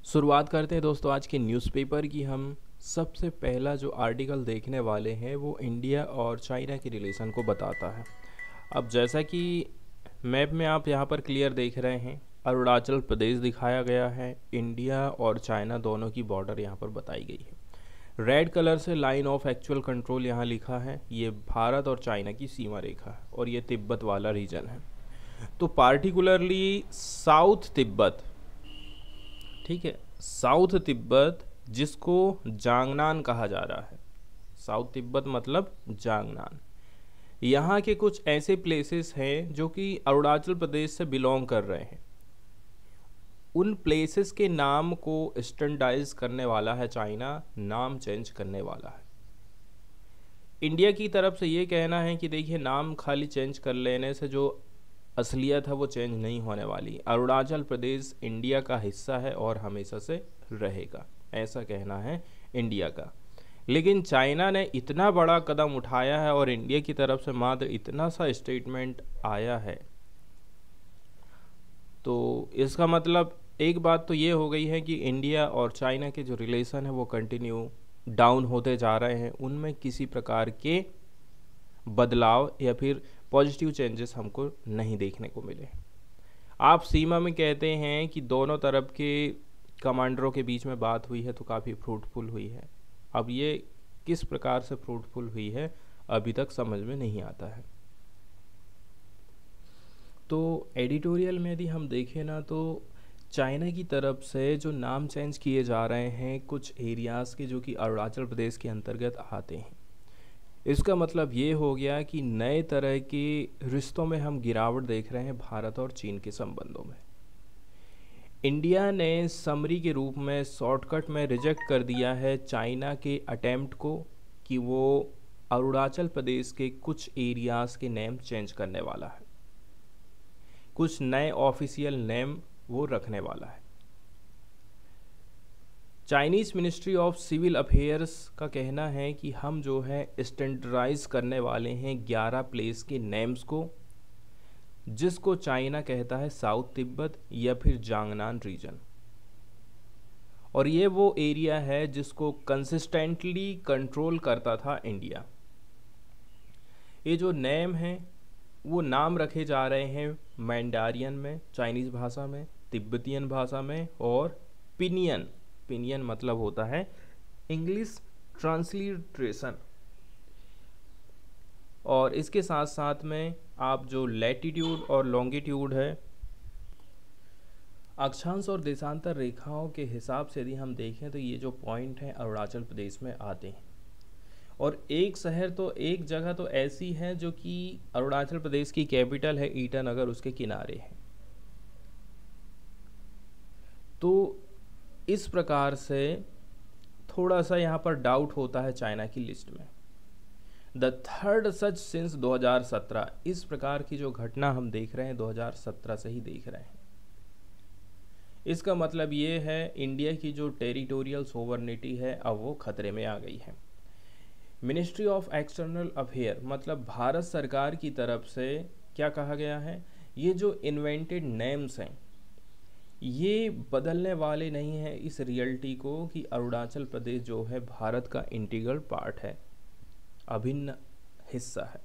शुरुआत करते हैं दोस्तों आज के न्यूज़पेपर की। हम सबसे पहला जो आर्टिकल देखने वाले हैं वो इंडिया और चाइना के रिलेशन को बताता है। अब जैसा कि मैप में आप यहाँ पर क्लियर देख रहे हैं, अरुणाचल प्रदेश दिखाया गया है, इंडिया और चाइना दोनों की बॉर्डर यहाँ पर बताई गई है। रेड कलर से लाइन ऑफ एक्चुअल कंट्रोल यहाँ लिखा है, ये भारत और चाइना की सीमा रेखा है और ये तिब्बत वाला रीजन है। तो पार्टिकुलरली साउथ तिब्बत, ठीक है, साउथ तिब्बत जिसको जांगनान कहा जा रहा है, साउथ तिब्बत मतलब जांगनान, यहाँ के कुछ ऐसे प्लेसेस हैं जो कि अरुणाचल प्रदेश से बिलोंग कर रहे हैं। उन प्लेसेस के नाम को स्टैंडर्डाइज करने वाला है चाइना, नाम चेंज करने वाला है। इंडिया की तरफ से ये कहना है कि देखिए, नाम खाली चेंज कर लेने से जो असलियत है वो चेंज नहीं होने वाली। अरुणाचल प्रदेश इंडिया का हिस्सा है और हमेशा से रहेगा, ऐसा कहना है इंडिया का। लेकिन चाइना ने इतना बड़ा कदम उठाया है और इंडिया की तरफ से मात्र इतना सा स्टेटमेंट आया है, तो इसका मतलब एक बात तो ये हो गई है कि इंडिया और चाइना के जो रिलेशन है वो कंटिन्यू डाउन होते जा रहे हैं, उनमें किसी प्रकार के बदलाव या फिर पॉजिटिव चेंजेस हमको नहीं देखने को मिले। आप सीमा में कहते हैं कि दोनों तरफ के कमांडरों के बीच में बात हुई है तो काफ़ी फ्रूटफुल हुई है। अब ये किस प्रकार से फ्रूटफुल हुई है अभी तक समझ में नहीं आता है। तो एडिटोरियल में यदि हम देखें ना, तो चाइना की तरफ से जो नाम चेंज किए जा रहे हैं कुछ एरियाज़ के जो कि अरुणाचल प्रदेश के अंतर्गत आते हैं, इसका मतलब ये हो गया कि नए तरह के रिश्तों में हम गिरावट देख रहे हैं भारत और चीन के संबंधों में। इंडिया ने समरी के रूप में शॉर्टकट में रिजेक्ट कर दिया है चाइना के अटेम्प्ट को कि वो अरुणाचल प्रदेश के कुछ एरियाज़ के नेम चेंज करने वाला है, कुछ नए ऑफिशियल नेम वो रखने वाला है। Chinese ministry of civil affairs का कहना है कि हम जो है स्टैंडर्डाइज करने वाले हैं 11 प्लेस के नेम्स को, जिसको चाइना कहता है साउथ तिब्बत या फिर जांगनान रीजन। और ये वो एरिया है जिसको कंसिस्टेंटली कंट्रोल करता था इंडिया। ये जो नेम हैं वो नाम रखे जा रहे हैं मैंडारियन में, चाइनीज़ भाषा में, तिब्बतियन भाषा में और पिनियन। पिनियन मतलब होता है इंग्लिश ट्रांसलिट्रेशन। और इसके साथ साथ में आप जो लैटिट्यूड और लॉन्गिट्यूड है, अक्षांश और देशांतर रेखाओं के हिसाब से यदि हम देखें तो ये जो पॉइंट हैं अरुणाचल प्रदेश में आते हैं। और एक शहर तो, एक जगह तो ऐसी है जो कि अरुणाचल प्रदेश की कैपिटल है ईटानगर, उसके किनारे है। तो इस प्रकार से थोड़ा सा यहाँ पर डाउट होता है चाइना की लिस्ट में। द थर्ड सच सिंस 2017, इस प्रकार की जो घटना हम देख रहे हैं 2017 से ही देख रहे हैं। इसका मतलब ये है इंडिया की जो टेरिटोरियल सोवरेनिटी है अब वो खतरे में आ गई है। मिनिस्ट्री ऑफ एक्सटर्नल अफेयर मतलब भारत सरकार की तरफ से क्या कहा गया है, ये जो इन्वेंटेड नेम्स हैं ये बदलने वाले नहीं हैं इस रियलिटी को कि अरुणाचल प्रदेश जो है भारत का इंटीग्रल पार्ट है, अभिन्न हिस्सा है।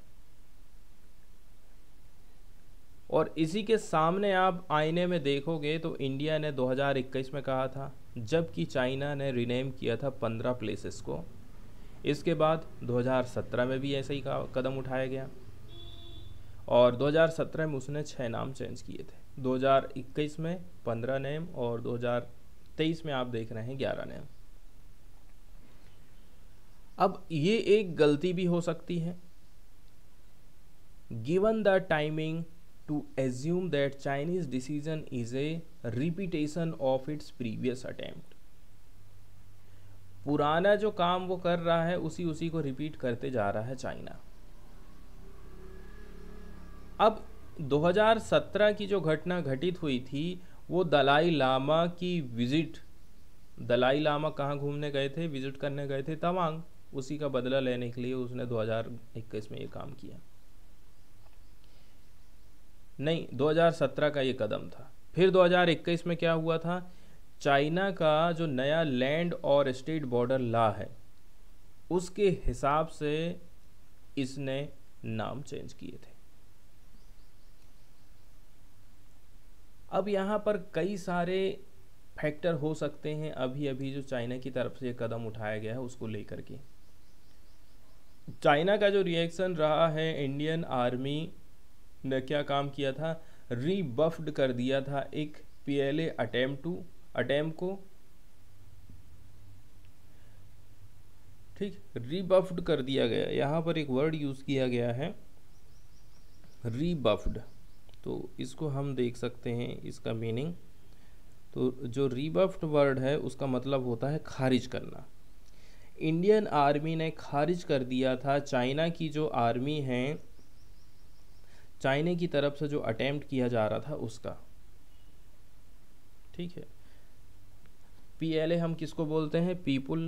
और इसी के सामने आप आईने में देखोगे तो इंडिया ने 2021 में कहा था, जबकि चाइना ने रिनेम किया था 15 प्लेसेस को। इसके बाद 2017 में भी ऐसा ही कदम उठाया गया और 2017 में उसने 6 नाम चेंज किए थे, 2021 में 15 नेम और 2023 में आप देख रहे हैं 11 नेम। अब ये एक गलती भी हो सकती है, given the timing to assume that Chinese decision is a repetition of its previous attempt। पुराना जो काम वो कर रहा है उसी को रिपीट करते जा रहा है चाइना। अब 2017 की जो घटना घटित हुई थी वो दलाई लामा की विजिट, दलाई लामा कहाँ घूमने गए थे, विजिट करने गए थे तवांग, उसी का बदला लेने के लिए उसने 2021 में ये काम किया। नहीं, 2017 का ये कदम था। फिर 2021 में क्या हुआ था, चाइना का जो नया लैंड और स्टेट बॉर्डर लॉ है उसके हिसाब से इसने नाम चेंज किए थे। अब यहाँ पर कई सारे फैक्टर हो सकते हैं अभी अभी जो चाइना की तरफ से कदम उठाया गया है उसको लेकर के। चाइना का जो रिएक्शन रहा है, इंडियन आर्मी ने क्या काम किया था, रीबफ्ड कर दिया था एक पीएलए अटेम्प्ट को, ठीक, रीबफ्ड कर दिया गया। यहाँ पर एक वर्ड यूज़ किया गया है रीबफ्ड, तो इसको हम देख सकते हैं इसका मीनिंग। तो जो रीबफ्ड वर्ड है उसका मतलब होता है खारिज करना। इंडियन आर्मी ने खारिज कर दिया था चाइना की जो आर्मी है, चाइना की तरफ से जो अटेम्प्ट किया जा रहा था उसका, ठीक है। पीएलए हम किसको बोलते हैं, पीपुल,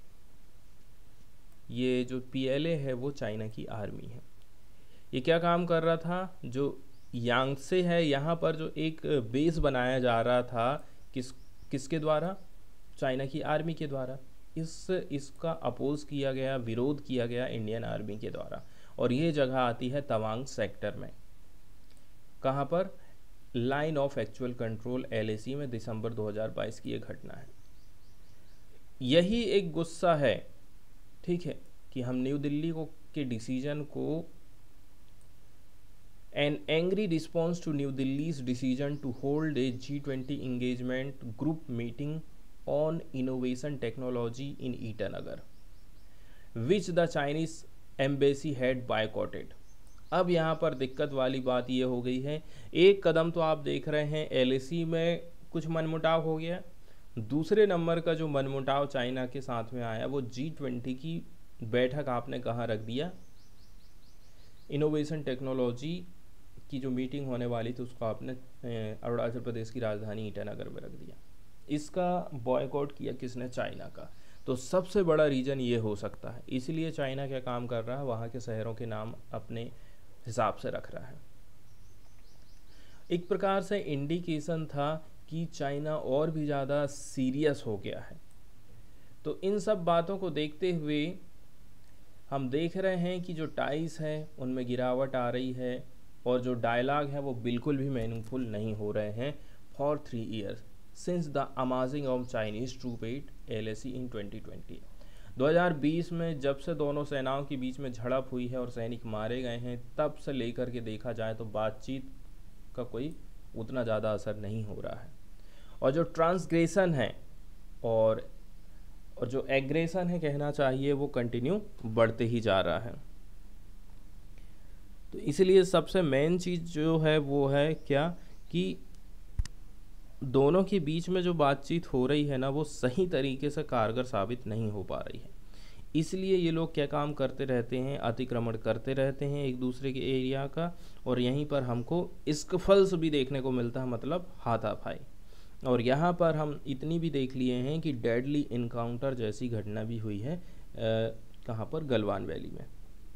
ये जो पीएलए है वो चाइना की आर्मी है। ये क्या काम कर रहा था, जो यांगसे है यहाँ पर जो एक बेस बनाया जा रहा था, किसके द्वारा, चाइना की आर्मी के द्वारा। इसका अपोज किया गया, विरोध किया गया इंडियन आर्मी के द्वारा। और ये जगह आती है तवांग सेक्टर में, कहाँ पर, line of actual control LAC में, दिसंबर 2022 की ये घटना है। यही एक गुस्सा है, ठीक है, कि हम न्यू दिल्ली के डिसीजन को, an angry response to New Delhi's decision to hold a G20 engagement group meeting on innovation technology in Itanagar, which the Chinese embassy had boycotted। अब यहाँ पर दिक्कत वाली बात ये हो गई है, एक कदम तो आप देख रहे हैं एलएसी में कुछ मनमुटाव हो गया, दूसरे नंबर का जो मनमुटाव चाइना के साथ में आया वो G20 की बैठक आपने कहाँ रख दिया, इनोवेशन टेक्नोलॉजी की जो मीटिंग होने वाली थी उसको आपने अरुणाचल प्रदेश की राजधानी ईटानगर में रख दिया। इसका बॉयकॉट किया किसने, चाइना का। तो सबसे बड़ा रीज़न ये हो सकता है, इसलिए चाइना क्या काम कर रहा है, वहाँ के शहरों के नाम अपने हिसाब से रख रहा है। एक प्रकार से इंडिकेशन था कि चाइना और भी ज़्यादा सीरियस हो गया है। तो इन सब बातों को देखते हुए हम देख रहे हैं कि जो टाइस है उनमें गिरावट आ रही है, और जो डायलॉग है वो बिल्कुल भी मीनिंगफुल नहीं हो रहे हैं for 3 years since the amassing of Chinese troop at LAC in 2020। 2020 में जब से दोनों सेनाओं के बीच में झड़प हुई है और सैनिक मारे गए हैं, तब से लेकर के देखा जाए तो बातचीत का कोई उतना ज़्यादा असर नहीं हो रहा है। और जो ट्रांसग्रेशन है और जो एग्रेशन है कहना चाहिए, वो कंटिन्यू बढ़ते ही जा रहा है। तो इसलिए सबसे मेन चीज़ जो है वो है क्या, कि दोनों के बीच में जो बातचीत हो रही है ना, वो सही तरीके से कारगर साबित नहीं हो पा रही है। इसलिए ये लोग क्या काम करते रहते हैं, अतिक्रमण करते रहते हैं एक दूसरे के एरिया का, और यहीं पर हमको स्कफल्स भी देखने को मिलता है, मतलब हाथापाई। और यहाँ पर हम इतनी भी देख लिए हैं कि डेडली इनकाउंटर जैसी घटना भी हुई है, कहाँ पर, गलवान वैली में।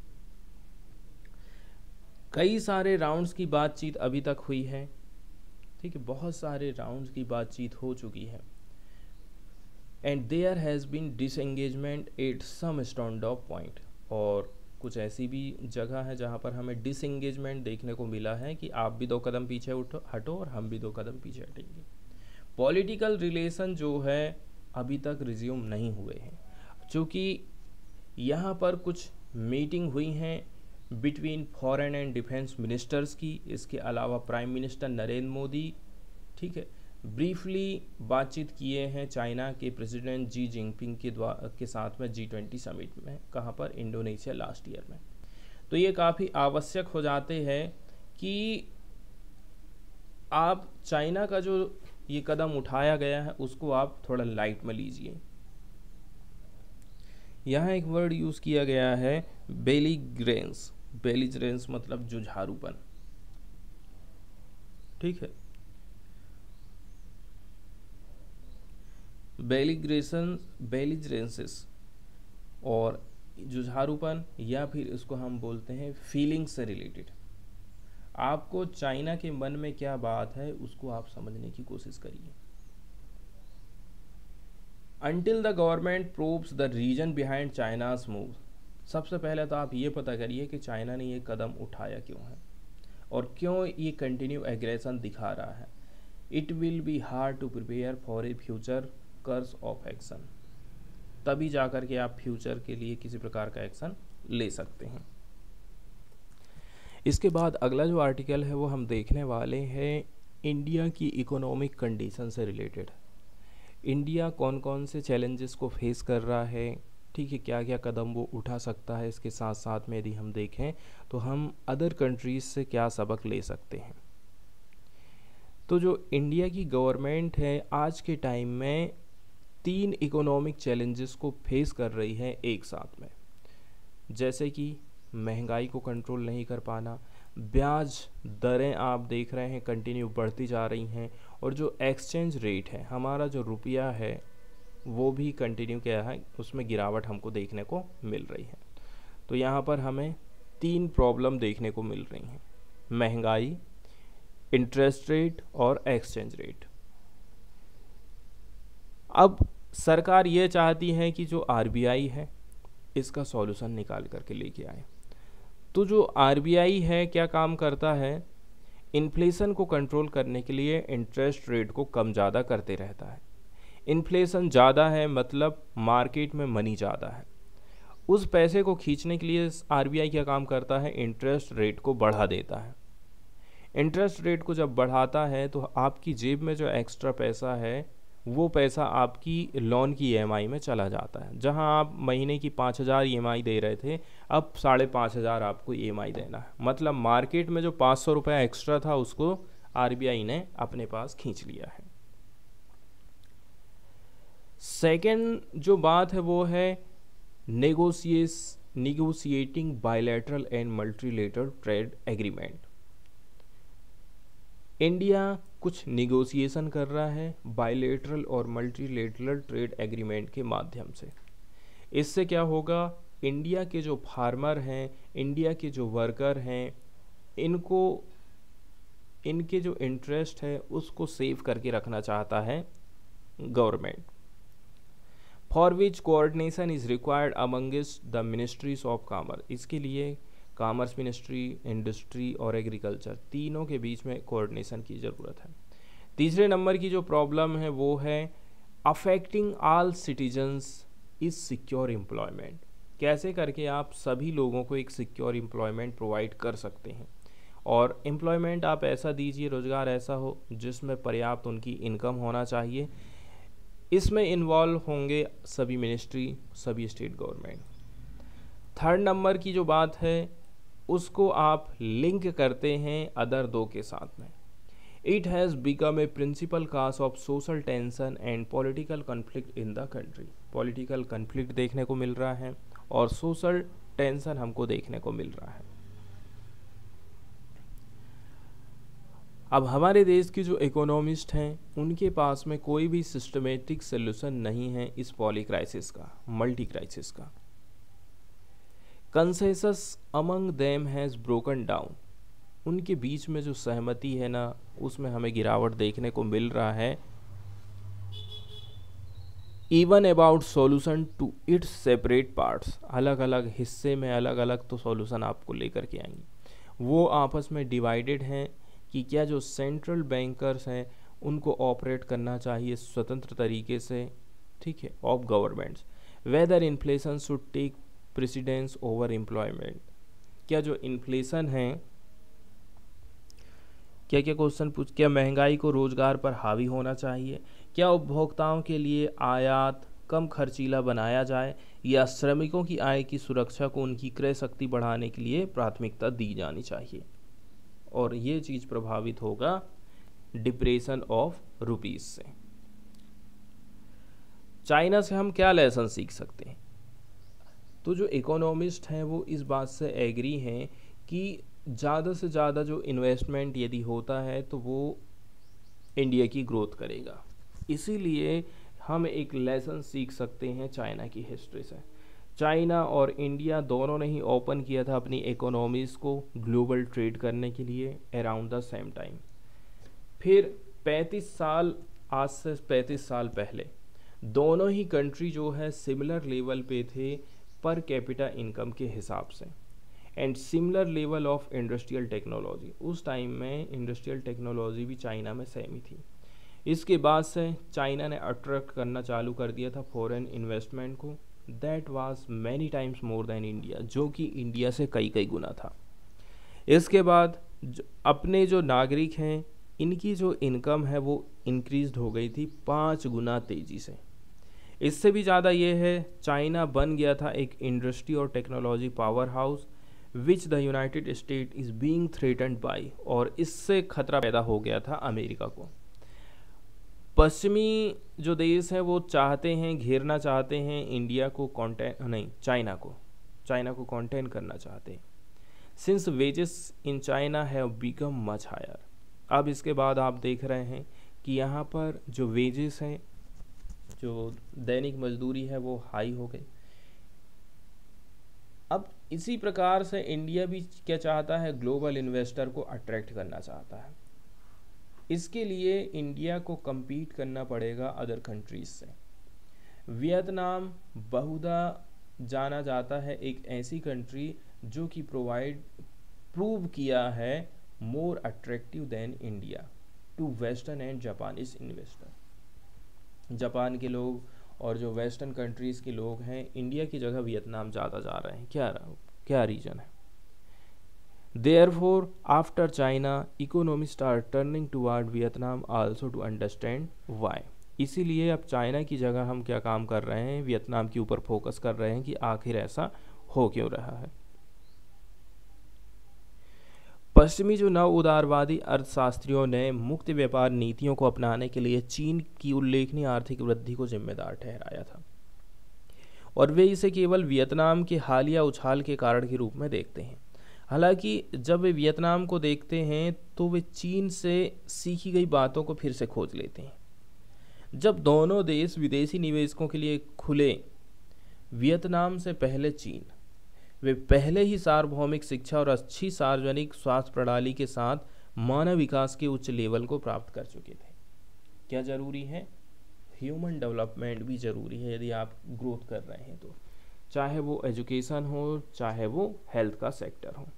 कई सारे राउंड्स की बातचीत अभी तक हुई है, ठीक है, बहुत सारे राउंड्स की बातचीत हो चुकी है, and there has been disengagement at some stand off point. और कुछ ऐसी भी जगह है जहाँ पर हमें डिसएंगेजमेंट देखने को मिला है कि आप भी 2 कदम पीछे हटो और हम भी 2 कदम पीछे हटेंगे। पॉलिटिकल रिलेशन जो है अभी तक रिज्यूम नहीं हुए हैं, चूँकि यहाँ पर कुछ मीटिंग हुई हैं between foreign and defence ministers की, इसके अलावा प्राइम मिनिस्टर नरेंद्र मोदी, ठीक है, ब्रीफली बातचीत किए हैं चाइना के प्रेसिडेंट जी जिनपिंग के साथ में G20 समिट में, कहाँ पर, इंडोनेशिया लास्ट ईयर में। तो ये काफ़ी आवश्यक हो जाते हैं कि आप चाइना का जो ये कदम उठाया गया है उसको आप थोड़ा लाइट में लीजिए। यहाँ एक वर्ड यूज़ किया गया है बेलिग्रेंस। बेलिग्रेंस मतलब जुझारूपन, ठीक है, बेलिग्रेंसिस और जुझारूपन, या फिर इसको हम बोलते हैं फीलिंग्स से रिलेटेड। आपको चाइना के मन में क्या बात है उसको आप समझने की कोशिश करिए। Until the government proves the reason behind China's move. सबसे पहले तो आप ये पता करिए कि चाइना ने ये कदम उठाया क्यों है और क्यों ये कंटिन्यू एग्रेशन दिखा रहा है। It will be hard to prepare for a future course of action. तभी जाकर के आप फ्यूचर के लिए किसी प्रकार का एक्शन ले सकते हैं। इसके बाद अगला जो आर्टिकल है वो हम देखने वाले हैं इंडिया की इकोनॉमिक कंडीशन से रिलेटेड। इंडिया कौन कौन से चैलेंजेस को फेस कर रहा है, ठीक है, क्या क्या कदम वो उठा सकता है। इसके साथ साथ में यदि हम देखें तो हम अदर कंट्रीज़ से क्या सबक ले सकते हैं। तो जो इंडिया की गवर्नमेंट है आज के टाइम में 3 इकोनॉमिक चैलेंजेस को फेस कर रही है एक साथ में, जैसे कि महंगाई को कंट्रोल नहीं कर पाना, ब्याज दरें आप देख रहे हैं कंटिन्यू बढ़ती जा रही हैं, और जो एक्सचेंज रेट है हमारा जो रुपया है वो भी कंटिन्यू क्या है उसमें गिरावट हमको देखने को मिल रही है। तो यहाँ पर हमें 3 प्रॉब्लम देखने को मिल रही हैं, महंगाई, इंटरेस्ट रेट और एक्सचेंज रेट। अब सरकार ये चाहती है कि जो आरबीआई है इसका सॉल्यूशन निकाल करके लेके आए। तो जो आरबीआई है क्या काम करता है, इन्फ्लेशन को कंट्रोल करने के लिए इंटरेस्ट रेट को कम ज़्यादा करते रहता है। इन्फ्लेशन ज़्यादा है मतलब मार्केट में मनी ज़्यादा है, उस पैसे को खींचने के लिए आरबीआई क्या काम करता है, इंटरेस्ट रेट को बढ़ा देता है। इंटरेस्ट रेट को जब बढ़ाता है तो आपकी जेब में जो एक्स्ट्रा पैसा है वो पैसा आपकी लोन की ईएमआई में चला जाता है। जहां आप महीने की 5,000 ईएमआई दे रहे थे अब 5,500 आपको ईएमआई देना है। मतलब मार्केट में जो 500 रुपया एक्स्ट्रा था उसको आरबीआई ने अपने पास खींच लिया है। सेकेंड जो बात है वो है negotiating bilateral and multilateral trade agreement. India कुछ निगोशिएशन कर रहा है बायलैटरल और मल्टीलेटरल ट्रेड एग्रीमेंट के माध्यम से। इससे क्या होगा, इंडिया के जो फार्मर हैं, इंडिया के जो वर्कर हैं, इनके जो इंटरेस्ट है उसको सेव करके रखना चाहता है government. For which coordination is required amongst the ministries of commerce. इसके लिए कॉमर्स मिनिस्ट्री, इंडस्ट्री और एग्रीकल्चर तीनों के बीच में कोऑर्डिनेशन की ज़रूरत है। तीसरे नंबर की जो प्रॉब्लम है वो है affecting all citizens is secure employment. कैसे करके आप सभी लोगों को एक सिक्योर एम्प्लॉयमेंट प्रोवाइड कर सकते हैं, और एम्प्लॉयमेंट आप ऐसा दीजिए, रोज़गार ऐसा हो जिसमें पर्याप्त उनकी इनकम होना चाहिए। इसमें इन्वॉल्व होंगे सभी मिनिस्ट्री, सभी स्टेट गवर्नमेंट। थर्ड नंबर की जो बात है उसको आप लिंक करते हैं अदर 2 के साथ में। It has become a principal cause of social tension and political conflict in the country. Political conflict देखने को मिल रहा है और सोशल टेंशन हमको देखने को मिल रहा है। अब हमारे देश की जो इकोनॉमिस्ट हैं उनके पास में कोई भी सिस्टमेटिक सोल्यूशन नहीं है इस पॉली क्राइसिस का, मल्टी क्राइसिस का। Consensus among them has broken down. उनके बीच में जो सहमति है ना उसमें हमें गिरावट देखने को मिल रहा है। Even about solution to its separate parts, अलग अलग हिस्से में अलग अलग तो सॉल्यूशन आपको लेकर के आएंगे। वो आपस में डिवाइडेड हैं कि क्या जो सेंट्रल बैंकर्स हैं उनको ऑपरेट करना चाहिए स्वतंत्र तरीके से, ठीक है, of governments. Whether inflation should take precedence over employment. क्या जो इन्फ्लेशन है, क्या क्या क्वेश्चन पूछ, क्या महंगाई को रोजगार पर हावी होना चाहिए, क्या उपभोक्ताओं के लिए आयात कम खर्चीला बनाया जाए, या श्रमिकों की आय की सुरक्षा को उनकी क्रय शक्ति बढ़ाने के लिए प्राथमिकता दी जानी चाहिए। और ये चीज़ प्रभावित होगा डिप्रेशन ऑफ रुपीज से। चाइना से हम क्या लेसन सीख सकते हैं, तो जो इकोनॉमिस्ट हैं वो इस बात से एग्री हैं कि ज़्यादा से ज़्यादा जो इन्वेस्टमेंट यदि होता है तो वो इंडिया की ग्रोथ करेगा। इसीलिए हम एक लेसन सीख सकते हैं चाइना की हिस्ट्री से। चाइना और इंडिया दोनों ने ही ओपन किया था अपनी इकोनॉमीज़ को ग्लोबल ट्रेड करने के लिए अराउंड द सेम टाइम। फिर 35 साल, आज से 35 साल पहले दोनों ही कंट्री जो है सिमिलर लेवल पे थे पर कैपिटा इनकम के हिसाब से, and similar level of industrial technology. उस टाइम में इंडस्ट्रियल टेक्नोलॉजी भी चाइना में सेम ही थी। इसके बाद से चाइना ने अट्रैक्ट करना चालू कर दिया था फॉरेन इन्वेस्टमेंट को, that was many times more than India, जो कि इंडिया से कई कई गुना था। इसके बाद अपने जो नागरिक हैं इनकी जो इनकम है वो इंक्रीज हो गई थी 5 गुना तेज़ी से। इससे भी ज़्यादा ये है, चाइना बन गया था एक इंडस्ट्री और technology powerhouse which the United State is being threatened by, और इससे खतरा पैदा हो गया था अमेरिका को। पश्चिमी जो देश हैं वो चाहते हैं, घेरना चाहते हैं इंडिया को, चाइना को कॉन्टेन करना चाहते हैं, since wages in China have become much higher. अब इसके बाद आप देख रहे हैं कि यहाँ पर जो वेजेस हैं, जो दैनिक मजदूरी है वो हाई हो गई। अब इसी प्रकार से इंडिया भी क्या चाहता है, ग्लोबल इन्वेस्टर को अट्रैक्ट करना चाहता है। इसके लिए इंडिया को compete करना पड़ेगा अदर कंट्रीज से। वियतनाम बहुधा जाना जाता है एक ऐसी कंट्री जो कि प्रूव किया है more attractive than India to western and Japanese investor. Japan के लोग और जो वेस्टर्न कंट्रीज़ के लोग हैं इंडिया की जगह वियतनाम ज़्यादा जा रहे हैं। क्या रीज़न है? Therefore, after China, economists are turning toward Vietnam also to understand why. इसीलिए अब चाइना की जगह हम क्या काम कर रहे हैं, वियतनाम के ऊपर फोकस कर रहे हैं कि आखिर ऐसा हो क्यों रहा है। पश्चिमी जो नव उदारवादी अर्थशास्त्रियों ने मुक्त व्यापार नीतियों को अपनाने के लिए चीन की उल्लेखनीय आर्थिक वृद्धि को जिम्मेदार ठहराया था, और वे इसे केवल वियतनाम के हालिया उछाल के कारण के रूप में देखते हैं। हालांकि जब वे वियतनाम को देखते हैं तो वे चीन से सीखी गई बातों को फिर से खोज लेते हैं। जब दोनों देश विदेशी निवेशकों के लिए खुले, वियतनाम से पहले चीन, वे पहले ही सार्वभौमिक शिक्षा और अच्छी सार्वजनिक स्वास्थ्य प्रणाली के साथ मानव विकास के उच्च लेवल को प्राप्त कर चुके थे। क्या जरूरी है? ह्यूमन डेवलपमेंट भी ज़रूरी है यदि आप ग्रोथ कर रहे हैं तो, चाहे वो एजुकेशन हो, चाहे वो हेल्थ का सेक्टर हो।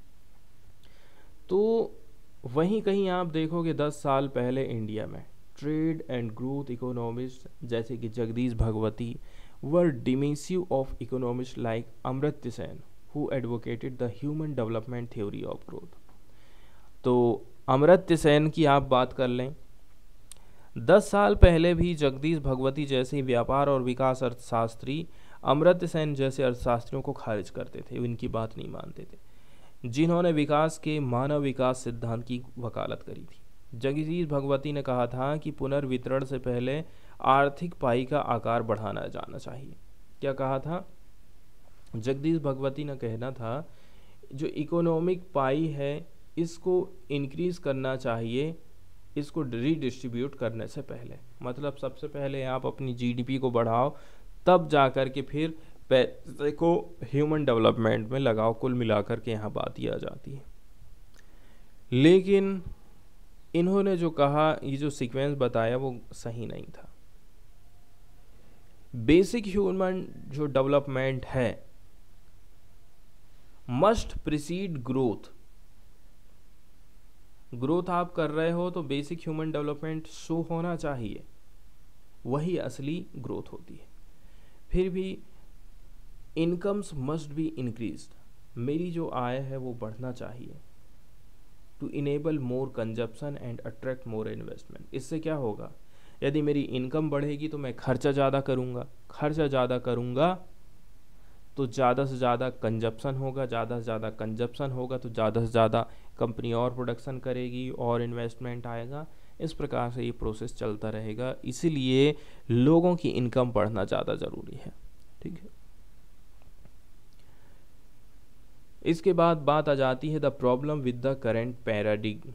तो वहीं कहीं आप देखोगे 10 साल पहले इंडिया में ट्रेड एंड ग्रोथ इकोनॉमिस्ट जैसे कि Jagdish Bhagwati were dismissive of economist like Amartya Sen who advocated the human development theory of growth. तो अमर्त्य सेन की आप बात कर लें, 10 साल पहले भी जगदीश भगवती जैसे व्यापार और विकास अर्थशास्त्री अमर्त्य सेन जैसे अर्थशास्त्रियों को खारिज करते थे, इनकी बात नहीं मानते थे, जिन्होंने विकास के मानव विकास सिद्धांत की वकालत करी थी। जगदीश भगवती ने कहा था कि पुनर्वितरण से पहले आर्थिक पाई का आकार बढ़ाना जाना चाहिए। क्या कहा था? जगदीश भगवती ने कहना था जो इकोनॉमिक पाई है इसको इंक्रीज करना चाहिए, इसको रीडिस्ट्रीब्यूट करने से पहले। मतलब सबसे पहले आप अपनी जीडीपी को बढ़ाओ, तब जा कर के फिर पैसे को ह्यूमन डेवलपमेंट में लगाओ। कुल मिलाकर के यहाँ बात ये आ जाती है। लेकिन इन्होंने जो कहा, ये जो सीक्वेंस बताया वो सही नहीं था। बेसिक ह्यूमन जो डेवलपमेंट है मस्ट प्रीसीड ग्रोथ। ग्रोथ आप कर रहे हो तो बेसिक ह्यूमन डेवलपमेंट शो होना चाहिए, वही असली ग्रोथ होती है। फिर भी इनकम्स मस्ट बी इंक्रीज्ड, मेरी जो आय है वो बढ़ना चाहिए, to enable more consumption and attract more investment. इससे क्या होगा? यदि मेरी इनकम बढ़ेगी तो मैं खर्चा ज़्यादा करूँगा, खर्चा ज़्यादा करूँगा तो ज़्यादा से ज़्यादा कंजप्शन होगा, ज़्यादा से ज़्यादा कंजप्शन होगा तो ज़्यादा से ज़्यादा कंपनी और प्रोडक्शन करेगी और इन्वेस्टमेंट आएगा। इस प्रकार से ये प्रोसेस चलता रहेगा, इसीलिए लोगों की इनकम बढ़ना ज़्यादा ज़रूरी है। ठीक है। इसके बाद बात आ जाती है the problem with the current paradigm.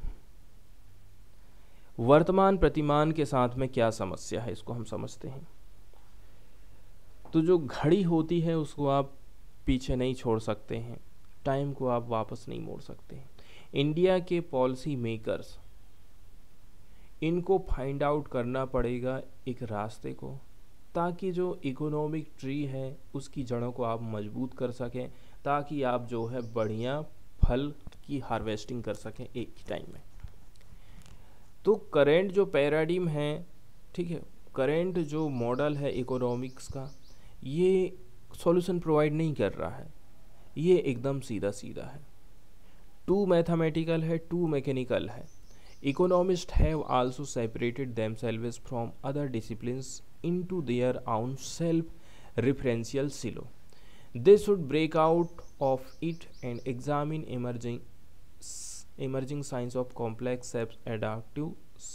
वर्तमान प्रतिमान के साथ में क्या समस्या है, इसको हम समझते हैं। तो जो घड़ी होती है उसको आप पीछे नहीं छोड़ सकते हैं, टाइम को आप वापस नहीं मोड़ सकते हैं। इंडिया के पॉलिसी मेकर्स, इनको फाइंड आउट करना पड़ेगा एक रास्ते को ताकि जो इकोनॉमिक ट्री है उसकी जड़ों को आप मजबूत कर सकें, ताकि आप जो है बढ़िया फल की हार्वेस्टिंग कर सकें एक ही टाइम में। तो करेंट जो पैराडिम है, ठीक है, करेंट जो मॉडल है इकोनॉमिक्स का, ये सॉल्यूशन प्रोवाइड नहीं कर रहा है, ये एकदम सीधा सीधा है, टू मैथमेटिकल है, टू मैकेनिकल है। Economist have also separated themselves from other disciplines into their own self referential silo. They should break out of it and examine emerging science of complex self-adaptive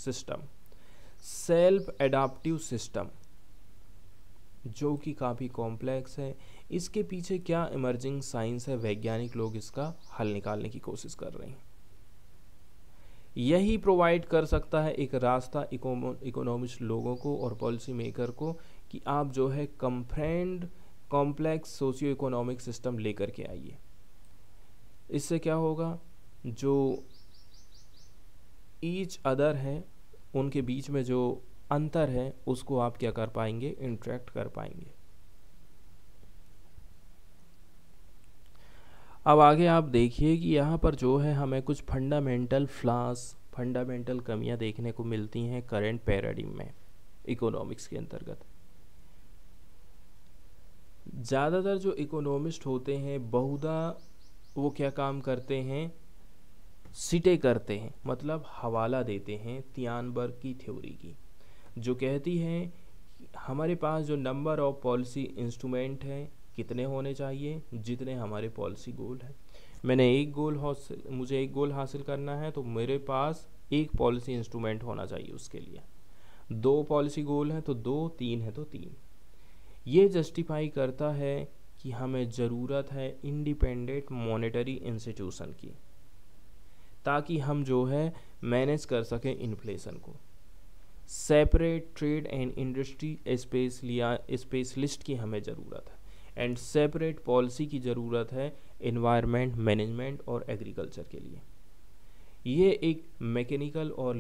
system जो कि काफ़ी complex है। इसके पीछे क्या emerging science है, वैज्ञानिक लोग इसका हल निकालने की कोशिश कर रहे हैं। यही प्रोवाइड कर सकता है एक रास्ता इकोनॉमिस्ट लोगों को और पॉलिसी मेकर को कि आप जो है confront complex socio economic system लेकर के आइए। इससे क्या होगा, जो ईच अदर है उनके बीच में जो अंतर है उसको आप क्या कर पाएंगे, इंटरेक्ट कर पाएंगे। अब आगे आप देखिए कि यहाँ पर जो है हमें कुछ फंडामेंटल फ्लॉज, फंडामेंटल कमियां देखने को मिलती हैं करंट पैराडिम में इकोनॉमिक्स के अंतर्गत। ज़्यादातर जो इकोनॉमिस्ट होते हैं बहुधा वो क्या काम करते हैं, सिटे करते हैं, मतलब हवाला देते हैं थियानबर्ग की थ्योरी की, जो कहती है कि हमारे पास जो नंबर ऑफ पॉलिसी इंस्ट्रूमेंट है कितने होने चाहिए, जितने हमारे पॉलिसी गोल है। मुझे एक गोल हासिल करना है तो मेरे पास एक पॉलिसी इंस्ट्रूमेंट होना चाहिए उसके लिए। 2 पॉलिसी गोल हैं तो 2, 3 है तो 3। ये जस्टिफाई करता है कि हमें ज़रूरत है इंडिपेंडेंट मॉनेटरी इंस्टीट्यूशन की, ताकि हम जो है मैनेज कर सकें इन्फ्लेशन को। Separate trade and industry specialist की हमें ज़रूरत है एंड सेपरेट पॉलिसी की ज़रूरत है एनवायरनमेंट मैनेजमेंट और एग्रीकल्चर के लिए। ये एक मैकेनिकल और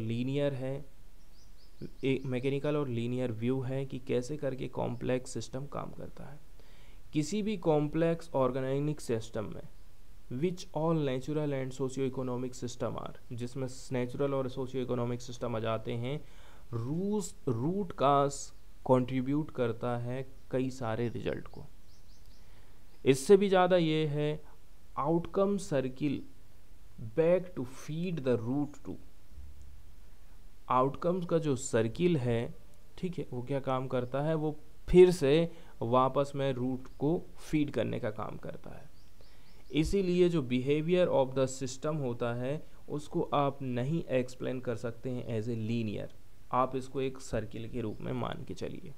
लीनियर व्यू है कि कैसे करके कॉम्प्लेक्स सिस्टम काम करता है। किसी भी कॉम्प्लेक्स ऑर्गेनिक सिस्टम में which all natural and socio economic system are, जिसमें नेचुरल और सोशियो इकोनॉमिक सिस्टम आ जाते हैं, रूट काज कंट्रीब्यूट करता है कई सारे रिजल्ट को। इससे भी ज़्यादा ये है outcome circle back to feed the root to. Outcomes का जो सर्किल है, ठीक है, वो क्या काम करता है, वो फिर से वापस में रूट को फीड करने का काम करता है। इसीलिए जो बिहेवियर ऑफ द सिस्टम होता है उसको आप नहीं एक्सप्लेन कर सकते हैं एज ए लीनियर, आप इसको एक सर्किल के रूप में मान के चलिए।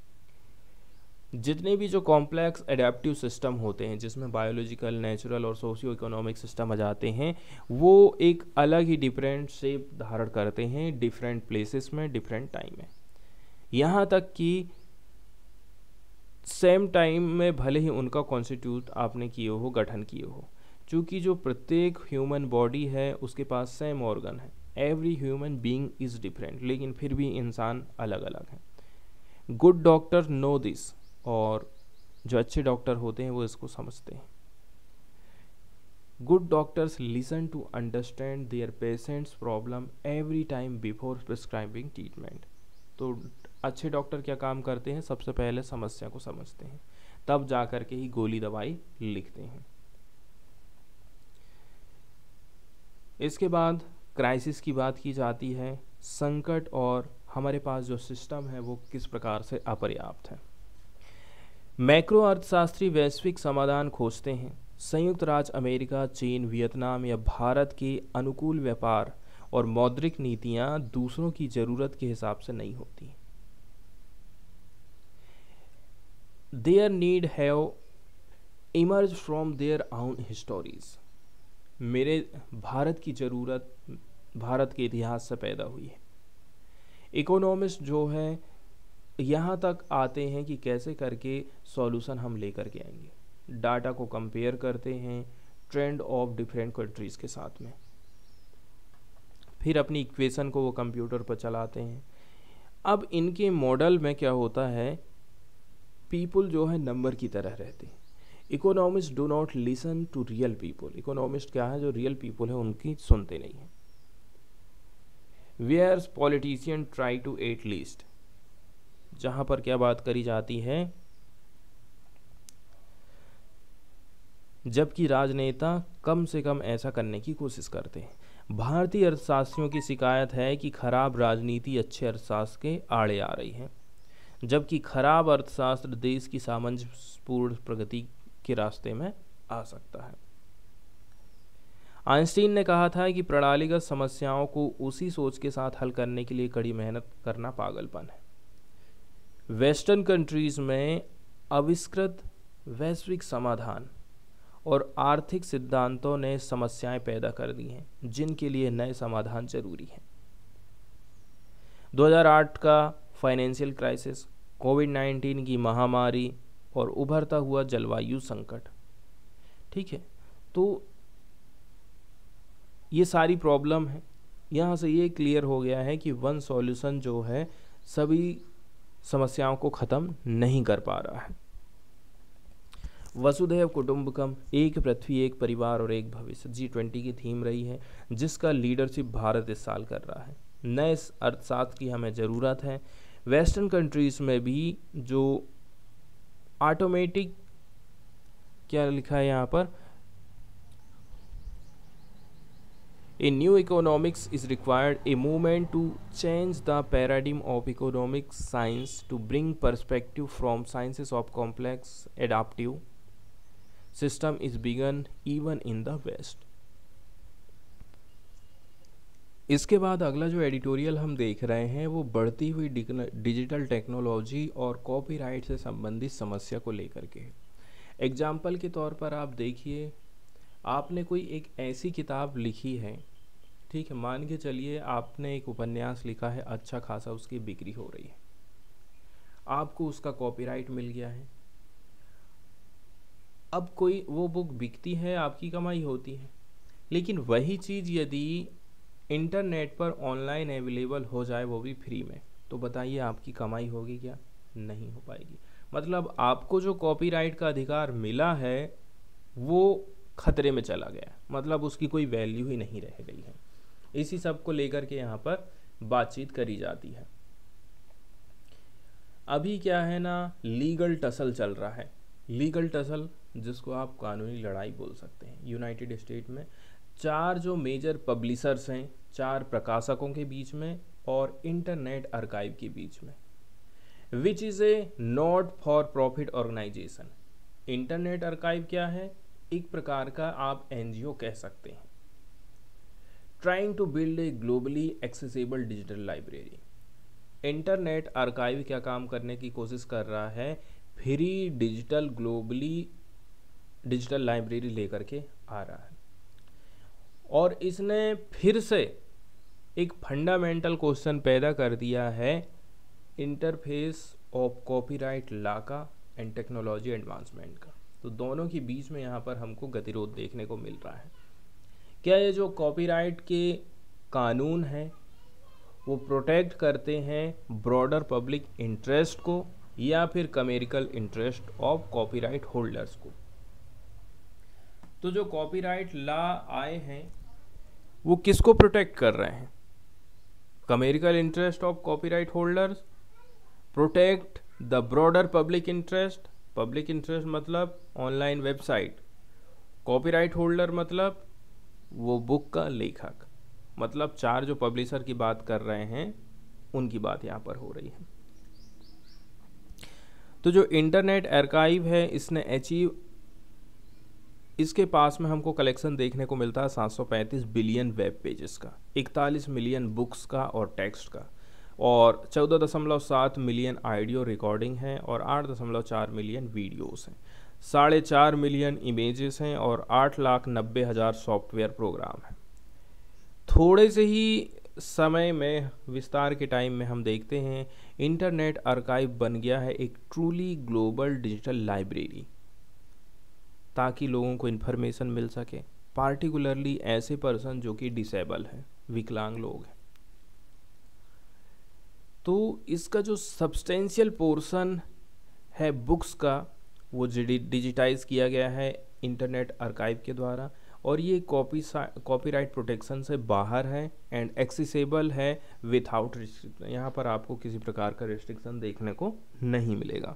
जितने भी जो कॉम्प्लेक्स एडेप्टिव सिस्टम होते हैं जिसमें बायोलॉजिकल, नेचुरल और सोशियो इकोनॉमिक सिस्टम आ जाते हैं, वो एक अलग ही डिफरेंट शेप धारण करते हैं डिफरेंट प्लेसेस में, डिफरेंट टाइम में। यहाँ तक कि सेम टाइम में भले ही उनका कॉन्स्टिट्यूट आपने किए हो, गठन किए हो, चूँकि जो प्रत्येक ह्यूमन बॉडी है उसके पास सेम ऑर्गन है, every human being is different, लेकिन फिर भी इंसान अलग अलग हैं। गुड डॉक्टर नो दिस, और जो अच्छे डॉक्टर होते हैं वो इसको समझते हैं। Good doctors listen to understand their patients problem every time before prescribing treatment. तो अच्छे डॉक्टर क्या काम करते हैं, सबसे पहले समस्या को समझते हैं, तब जा कर के ही गोली दवाई लिखते हैं। इसके बाद क्राइसिस की बात की जाती है, संकट और हमारे पास जो सिस्टम है वो किस प्रकार से अपर्याप्त है। मैक्रो अर्थशास्त्री वैश्विक समाधान खोजते हैं। संयुक्त राज्य अमेरिका, चीन, वियतनाम या भारत के अनुकूल व्यापार और मौद्रिक नीतियां दूसरों की ज़रूरत के हिसाब से नहीं होती। Their need have emerged from their own histories। मेरे भारत की ज़रूरत भारत के इतिहास से पैदा हुई है। इकोनॉमिस्ट जो है यहाँ तक आते हैं कि कैसे करके सॉल्यूशन हम लेकर के आएंगे। डाटा को कंपेयर करते हैं ट्रेंड ऑफ डिफरेंट कंट्रीज़ के साथ में, फिर अपनी इक्वेशन को वो कंप्यूटर पर चलाते हैं। अब इनके मॉडल में क्या होता है पीपल जो है नंबर की तरह रहते हैं। Economist do not listen to real people, economist क्या है, जो रियल पीपल है उनकी सुनते नहीं हैं। Whereas politician try to at least, जहां पर क्या बात करी जाती है, जबकि राजनेता कम से कम ऐसा करने की कोशिश करते हैं। भारतीय अर्थशास्त्रियों की शिकायत है कि खराब राजनीति अच्छे अर्थशास्त्र के आड़े आ रही है, जबकि खराब अर्थशास्त्र देश की सामंजस्यपूर्ण प्रगति के रास्ते में आ सकता है। आइंस्टीन ने कहा था कि प्रणालीगत समस्याओं को उसी सोच के साथ हल करने के लिए कड़ी मेहनत करना पागलपन है। वेस्टर्न कंट्रीज में आविष्कृत वैश्विक समाधान और आर्थिक सिद्धांतों ने समस्याएं पैदा कर दी हैं जिनके लिए नए समाधान जरूरी हैं। 2008 का फाइनेंशियल क्राइसिस, कोविड-19 की महामारी और उभरता हुआ जलवायु संकट, ठीक है, तो ये सारी प्रॉब्लम है। यहाँ से ये क्लियर हो गया है कि वन सॉल्यूशन जो है सभी समस्याओं को ख़त्म नहीं कर पा रहा है। वसुधैव कुटुंबकम, एक पृथ्वी एक परिवार और एक भविष्य, G20 की थीम रही है, जिसका लीडरशिप भारत इस साल कर रहा है। नए अर्थशास्त्र की हमें ज़रूरत है। वेस्टर्न कंट्रीज़ में भी जो ऑटोमेटिक, क्या लिखा है यहाँ पर, A new economics is required, a movement to change the paradigm of economic science to bring perspective from sciences of complex adaptive system is begun even in the West। इसके बाद अगला जो एडिटोरियल हम देख रहे हैं वो बढ़ती हुई डिजिटल टेक्नोलॉजी और कॉपीराइट से संबंधित समस्या को लेकर के है। एग्जाम्पल के तौर पर आप देखिए, आपने कोई एक ऐसी किताब लिखी है, ठीक है, मान के चलिए आपने एक उपन्यास लिखा है, अच्छा खासा उसकी बिक्री हो रही है, आपको उसका कॉपीराइट मिल गया है। अब कोई वो बुक बिकती है, आपकी कमाई होती है, लेकिन वही चीज़ यदि इंटरनेट पर ऑनलाइन अवेलेबल हो जाए, वो भी फ्री में, तो बताइए आपकी कमाई होगी क्या? नहीं हो पाएगी। मतलब आपको जो कॉपीराइट का अधिकार मिला है वो खतरे में चला गया, मतलब उसकी कोई वैल्यू ही नहीं रह गई है। इसी सब को लेकर के यहाँ पर बातचीत करी जाती है। अभी क्या है ना, लीगल टसल चल रहा है। लीगल टसल, जिसको आप कानूनी लड़ाई बोल सकते हैं। यूनाइटेड स्टेट में 4 जो मेजर पब्लिशर्स हैं, 4 प्रकाशकों के बीच में और इंटरनेट आर्काइव के बीच में, which is a not for profit organisation. Internet archive क्या है? एक प्रकार का आप NGO कह सकते हैं। Trying to build a globally accessible digital library. Internet archive क्या काम करने की कोशिश कर रहा है? Free digital globally digital library लेकर के आ रहा है, और इसने फिर से एक फंडामेंटल क्वेश्चन पैदा कर दिया है, इंटरफेस ऑफ कॉपीराइट लॉ का एंड टेक्नोलॉजी एडवांसमेंट का। तो दोनों के बीच में यहाँ पर हमको गतिरोध देखने को मिल रहा है। क्या ये जो कॉपीराइट के कानून हैं वो प्रोटेक्ट करते हैं ब्रॉडर पब्लिक इंटरेस्ट को या फिर commercial interest of copyright holders को? तो जो कॉपीराइट लॉ आए हैं वो किसको प्रोटेक्ट कर रहे हैं? Commercial interest of copyright holders, protect the broader public interest. Public interest मतलब ऑनलाइन वेबसाइट, कॉपीराइट होल्डर मतलब वो बुक का लेखक। मतलब 4 जो पब्लिशर की बात कर रहे हैं उनकी बात यहाँ पर हो रही है। तो जो इंटरनेट आर्काइव है इसने अचीव, इसके पास में हमको कलेक्शन देखने को मिलता है 735 बिलियन वेब पेजेस का, 41 मिलियन बुक्स का और टेक्स्ट का, और 14.7 मिलियन ऑडियो रिकॉर्डिंग है और 8.4 मिलियन वीडियोस हैं, 4.5 मिलियन इमेजेस हैं और 8,90,000 सॉफ्टवेयर प्रोग्राम हैं। थोड़े से ही समय में, विस्तार के टाइम में हम देखते हैं इंटरनेट आर्काइव बन गया है एक ट्रूली ग्लोबल डिजिटल लाइब्रेरी, ताकि लोगों को इन्फॉर्मेशन मिल सके, पार्टिकुलरली ऐसे पर्सन जो कि डिसेबल हैं, विकलांग लोग हैं। तो इसका जो सब्सटेंशियल पोर्शन है बुक्स का, वो डिजिटाइज किया गया है इंटरनेट आर्काइव के द्वारा, और ये कॉपीराइट प्रोटेक्शन से बाहर है एंड एक्सेसिबल है विथआउट रिस्ट्रिक्शन। यहाँ पर आपको किसी प्रकार का रिस्ट्रिक्शन देखने को नहीं मिलेगा।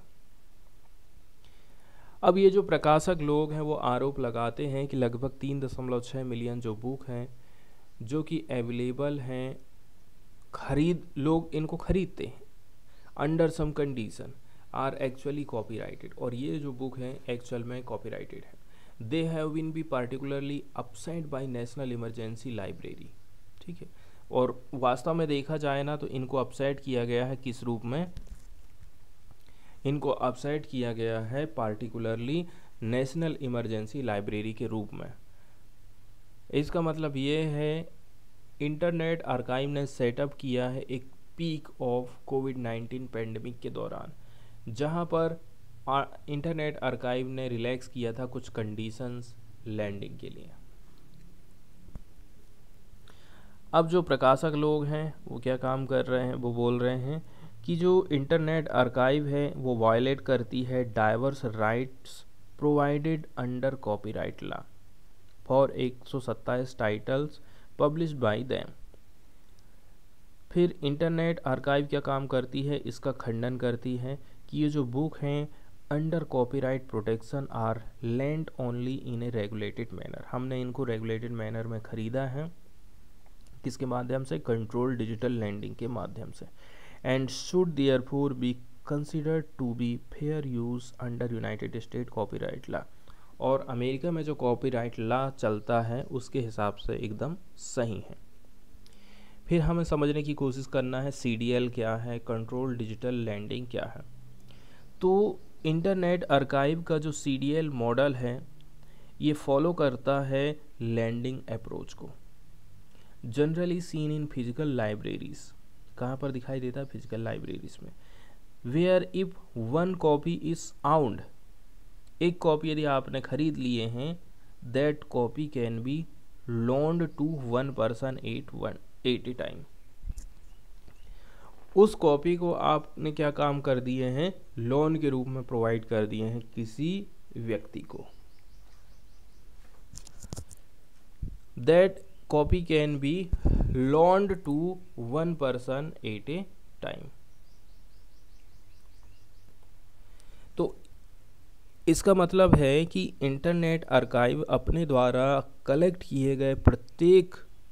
अब ये जो प्रकाशक लोग हैं वो आरोप लगाते हैं कि लगभग 3.6 मिलियन जो बुक हैं जो कि अवेलेबल हैं, लोग इनको खरीदते हैं under some condition are actually copyrighted, और ये जो बुक हैं एक्चुअल में कॉपीराइटेड है। They have been be particularly upset by national emergency library, ठीक है। और वास्तव में देखा जाए ना तो इनको अपसेट किया गया है किस रूप में, इनको अपसेट किया गया है पार्टिकुलरली नेशनल इमरजेंसी लाइब्रेरी के रूप में। इसका मतलब ये है इंटरनेट आर्काइव ने सेटअप किया है एक पीक ऑफ कोविड-19 पेंडेमिक के दौरान, जहां पर इंटरनेट आर्काइव ने रिलैक्स किया था कुछ कंडीशंस लैंडिंग के लिए। अब जो प्रकाशक लोग हैं वो क्या काम कर रहे हैं, वो बोल रहे हैं कि जो इंटरनेट आर्काइव है वो वायलेट करती है diverse rights provided under copyright law for 127 titles published by them. फिर इंटरनेट आर्काइव क्या काम करती है, इसका खंडन करती है कि ये जो बुक हैं under copyright protection are lent only in a regulated manner. हमने इनको रेगुलेटेड मैनर में ख़रीदा है, किसके माध्यम से, कंट्रोल डिजिटल लैंडिंग के माध्यम से, and should therefore be considered to be fair use under United State copyright law. और अमेरिका में जो कॉपीराइट लॉ चलता है उसके हिसाब से एकदम सही है। फिर हमें समझने की कोशिश करना है CDL क्या है, कंट्रोल डिजिटल लैंडिंग क्या है। तो इंटरनेट आर्काइव का जो CDL मॉडल है ये फॉलो करता है लैंडिंग अप्रोच को, generally seen in physical libraries. कहाँ पर दिखाई देता है, फिजिकल लाइब्रेरीज में, where if one copy is owned, एक कॉपी यदि आपने खरीद लिए हैं, that copy can be loaned to one person at a time. उस कॉपी को आपने क्या काम कर दिए हैं, लोन के रूप में प्रोवाइड कर दिए हैं किसी व्यक्ति को। That copy can be loaned to one person at a time. तो इसका मतलब है कि इंटरनेट आर्काइव अपने द्वारा कलेक्ट किए गए प्रत्येक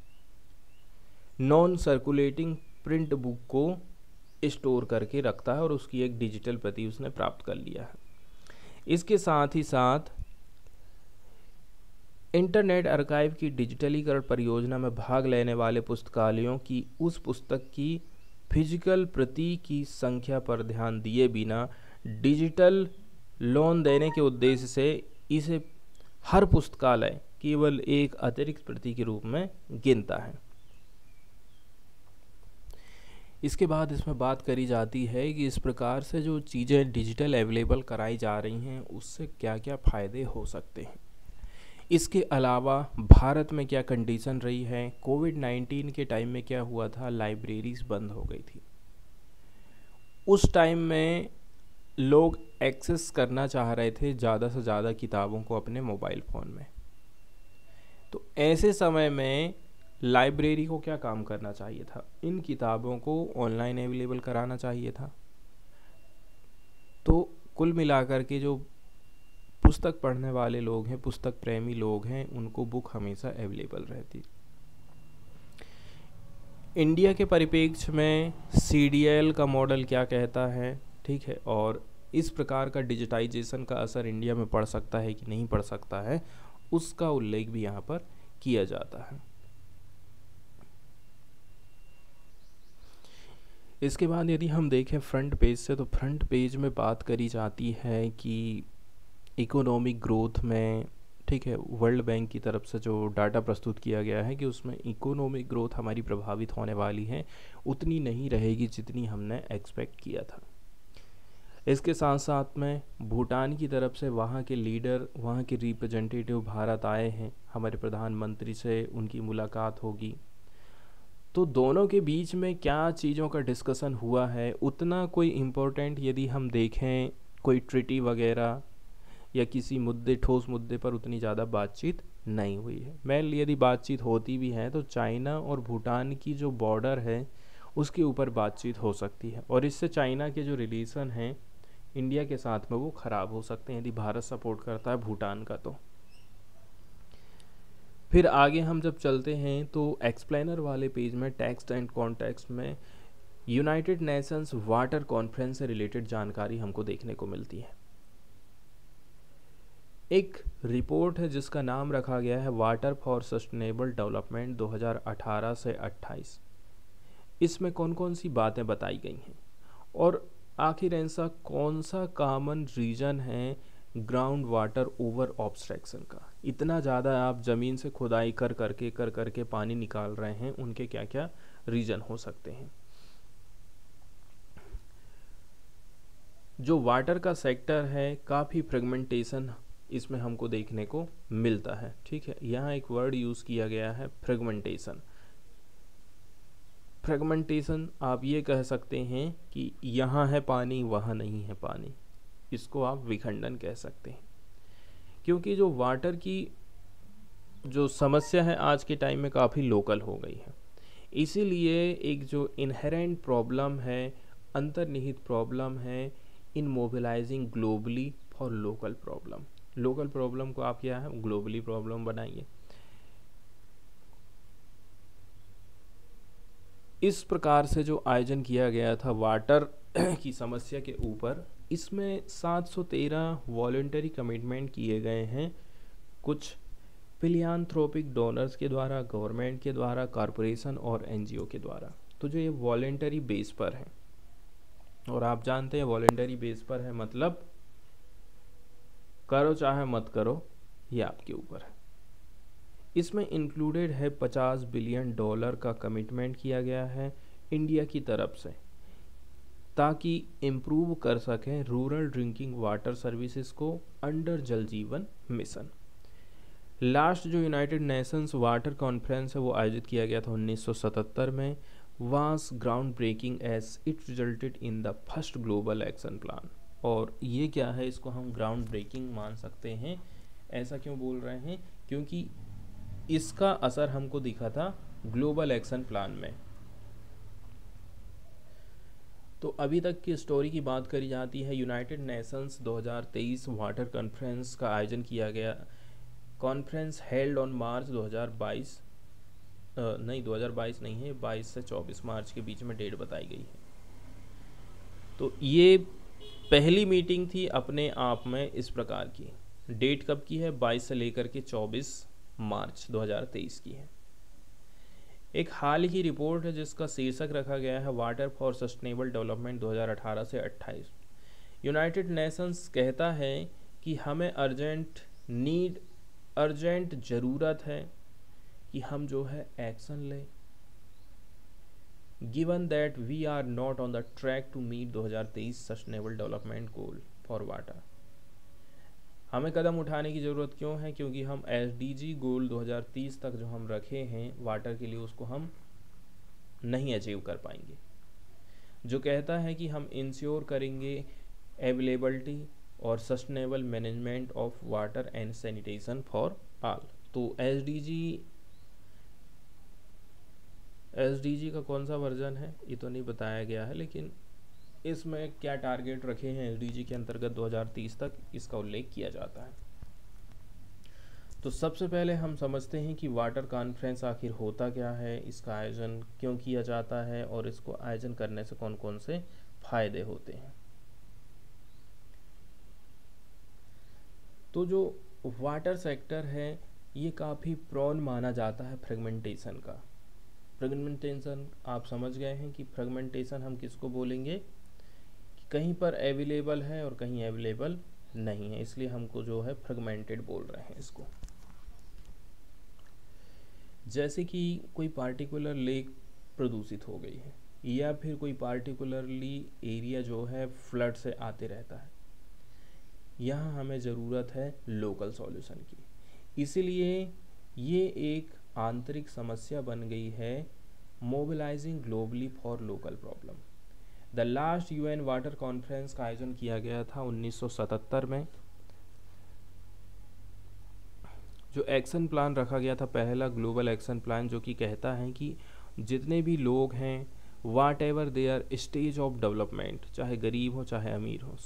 नॉन सर्कुलेटिंग प्रिंट बुक को स्टोर करके रखता है और उसकी एक डिजिटल प्रति उसने प्राप्त कर लिया है। इसके साथ ही साथ इंटरनेट आर्काइव की डिजिटलीकरण परियोजना में भाग लेने वाले पुस्तकालयों की उस पुस्तक की फिजिकल प्रति की संख्या पर ध्यान दिए बिना डिजिटल लोन देने के उद्देश्य से इसे हर पुस्तकालय केवल एक अतिरिक्त प्रति के रूप में गिनता है। इसके बाद इसमें बात करी जाती है कि इस प्रकार से जो चीज़ें डिजिटल अवेलेबल कराई जा रही हैं उससे क्या क्या फ़ायदे हो सकते हैं। इसके अलावा भारत में क्या कंडीशन रही है, कोविड-19 के टाइम में क्या हुआ था, लाइब्रेरीज बंद हो गई थी। उस टाइम में लोग एक्सेस करना चाह रहे थे ज़्यादा से ज़्यादा किताबों को अपने मोबाइल फ़ोन में। तो ऐसे समय में लाइब्रेरी को क्या काम करना चाहिए था, इन किताबों को ऑनलाइन अवेलेबल कराना चाहिए था। तो कुल मिलाकर के जो पुस्तक पढ़ने वाले लोग हैं, पुस्तक प्रेमी लोग हैं, उनको बुक हमेशा अवेलेबल रहती। इंडिया के परिप्रेक्ष्य में CDL का मॉडल क्या कहता है, ठीक है, और इस प्रकार का डिजिटाइजेशन का असर इंडिया में पड़ सकता है कि नहीं पड़ सकता है, उसका उल्लेख भी यहाँ पर किया जाता है। इसके बाद यदि हम देखें फ्रंट पेज से, तो फ्रंट पेज में बात करी जाती है कि इकोनॉमिक ग्रोथ में, ठीक है, वर्ल्ड बैंक की तरफ से जो डाटा प्रस्तुत किया गया है कि उसमें इकोनॉमिक ग्रोथ हमारी प्रभावित होने वाली है, उतनी नहीं रहेगी जितनी हमने एक्सपेक्ट किया था। इसके साथ साथ में भूटान की तरफ से वहाँ के लीडर, वहाँ के रिप्रेजेंटेटिव भारत आए हैं, हमारे प्रधानमंत्री से उनकी मुलाकात होगी। तो दोनों के बीच में क्या चीज़ों का डिस्कशन हुआ है, उतना कोई इम्पोर्टेंट यदि हम देखें कोई ट्रीटी वगैरह या किसी मुद्दे, ठोस मुद्दे पर उतनी ज़्यादा बातचीत नहीं हुई है। मेनली यदि बातचीत होती भी है तो चाइना और भूटान की जो बॉर्डर है उसके ऊपर बातचीत हो सकती है, और इससे चाइना के जो रिलेशन हैं इंडिया के साथ में वो ख़राब हो सकते हैं यदि भारत सपोर्ट करता है भूटान का। तो फिर आगे हम जब चलते हैं तो एक्सप्लेनर वाले पेज में टेक्स्ट एंड कॉन्टेक्स्ट में यूनाइटेड नेशंस वाटर कॉन्फ्रेंस से रिलेटेड जानकारी हमको देखने को मिलती है। एक रिपोर्ट है जिसका नाम रखा गया है वाटर फॉर सस्टेनेबल डेवलपमेंट 2018 से 28। इसमें कौन कौन सी बातें बताई गई हैं और आखिर ऐसा कौन सा कॉमन रीजन है ग्राउंड वाटर ओवर ऑब्स्ट्रक्शन का। इतना ज़्यादा आप ज़मीन से खुदाई कर करके पानी निकाल रहे हैं, उनके क्या क्या रीजन हो सकते हैं। जो वाटर का सेक्टर है काफ़ी फ्रेगमेंटेशन इसमें हमको देखने को मिलता है। ठीक है, यहाँ एक वर्ड यूज़ किया गया है फ्रेगमेंटेशन। फ्रेगमेंटेशन आप ये कह सकते हैं कि यहाँ है पानी वहाँ नहीं है पानी, इसको आप विखंडन कह सकते हैं। क्योंकि जो वाटर की जो समस्या है आज के टाइम में काफ़ी लोकल हो गई है, इसीलिए एक जो इनहेरेंट प्रॉब्लम है, अंतर्निहित प्रॉब्लम है in mobilising globally for local problem. Local problem को आप क्या है ग्लोबली प्रॉब्लम बनाइए। इस प्रकार से जो आयोजन किया गया था वाटर की समस्या के ऊपर, इसमें 713 वॉलंटरी कमिटमेंट किए गए हैं, कुछ फिलियांथ्रोपिक डोनर्स के द्वारा, गवर्नमेंट के द्वारा, कॉरपोरेशन और एनजीओ के द्वारा। तो जो ये वॉलंटरी बेस पर है, और आप जानते हैं वॉलंटरी बेस पर है मतलब करो चाहे मत करो, ये आपके ऊपर है। इसमें इंक्लूडेड है $50 बिलियन का कमिटमेंट किया गया है इंडिया की तरफ से, ताकि इम्प्रूव कर सकें रूरल ड्रिंकिंग वाटर सर्विसेज को अंडर जल जीवन मिशन। लास्ट जो यूनाइटेड नेशंस वाटर कॉन्फ्रेंस है वो आयोजित किया गया था 1977 में, was ground breaking as it resulted in the first global action plan. और ये क्या है, इसको हम ग्राउंड ब्रेकिंग मान सकते हैं। ऐसा क्यों बोल रहे हैं, क्योंकि इसका असर हमको दिखा था ग्लोबल एक्शन प्लान में। तो अभी तक की स्टोरी की बात करी जाती है। यूनाइटेड नेशंस 2023 वाटर कॉन्फ्रेंस का आयोजन किया गया। कॉन्फ्रेंस हेल्ड ऑन मार्च 2022 2022 नहीं है, 22 से 24 मार्च के बीच में डेट बताई गई है। तो ये पहली मीटिंग थी अपने आप में इस प्रकार की। डेट कब की है, 22 से लेकर के 24 मार्च 2023 की है। एक हाल की रिपोर्ट है जिसका शीर्षक रखा गया है वाटर फॉर सस्टेनेबल डेवलपमेंट 2018 से 28। यूनाइटेड नेशंस कहता है कि हमें अर्जेंट ज़रूरत है कि हम जो है एक्शन लें, given that we are not on the track to meet 2023 sustainable development goal for water. हमें कदम उठाने की ज़रूरत क्यों है, क्योंकि हम SDG गोल 2030 तक जो हम रखे हैं वाटर के लिए उसको हम नहीं अचीव कर पाएंगे। जो कहता है कि हम इंश्योर करेंगे अवेलेबिलिटी और sustainable management of water and sanitation for all. तो SDG का कौन सा वर्जन है ये तो नहीं बताया गया है, लेकिन इसमें क्या टारगेट रखे हैं SDG के अंतर्गत 2030 तक, इसका उल्लेख किया जाता है। तो सबसे पहले हम समझते हैं कि वाटर कॉन्फ्रेंस आखिर होता क्या है, इसका आयोजन क्यों किया जाता है और इसको आयोजन करने से कौन कौन से फायदे होते हैं। तो जो वाटर सेक्टर है ये काफ़ी प्रोन माना जाता है फ्रेगमेंटेशन का। फ्रेगमेंटेशन आप समझ गए हैं कि फ्रेगमेंटेशन हम किसको बोलेंगे कि कहीं पर अवेलेबल है और कहीं अवेलेबल नहीं है, इसलिए हमको जो है फ्रेगमेंटेड बोल रहे हैं इसको। जैसे कि कोई पार्टिकुलर लेक प्रदूषित हो गई है या फिर कोई पार्टिकुलरली एरिया जो है फ्लड से आते रहता है, यहाँ हमें ज़रूरत है लोकल सॉल्यूशन की। इसीलिए ये एक आंतरिक समस्या बन गई है mobilising globally for local problem. The last UN water conference का आयोजन किया गया था 1977 में। जो एक्शन प्लान रखा गया था, पहला ग्लोबल एक्शन प्लान, जो कि कहता है कि जितने भी लोग हैं, whatever their stage of development, चाहे गरीब हो चाहे अमीर हो,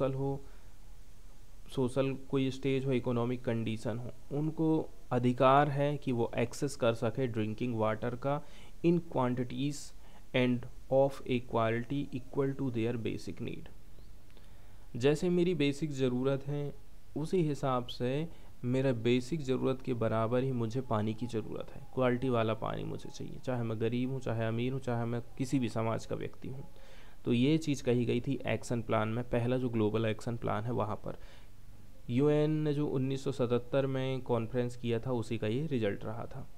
सोशल कोई स्टेज हो, इकोनॉमिक कंडीशन हो, उनको अधिकार है कि वो एक्सेस कर सके ड्रिंकिंग वाटर का in quantities and of a quality equal to their basic need. जैसे मेरी बेसिक ज़रूरत है उसी हिसाब से मेरा बेसिक ज़रूरत के बराबर ही मुझे पानी की ज़रूरत है, क्वालिटी वाला पानी मुझे चाहिए, चाहे मैं गरीब हूँ, चाहे अमीर हूँ, चाहे मैं किसी भी समाज का व्यक्ति हूँ। तो ये चीज़ कही गई थी एक्शन प्लान में, पहला जो ग्लोबल एक्शन प्लान है वहाँ पर। यूएन ने जो 1977 में कॉन्फ्रेंस किया था उसी का ये रिजल्ट रहा था।